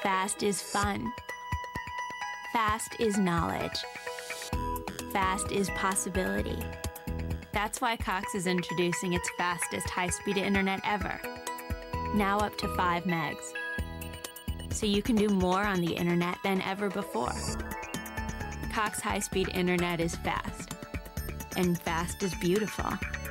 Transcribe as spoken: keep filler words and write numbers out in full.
Fast is fun. Fast is knowledge. Fast is possibility. That's why Cox is introducing its fastest high-speed internet ever, now up to five megs. So you can do more on the internet than ever before. Cox high-speed internet is fast, and fast is beautiful.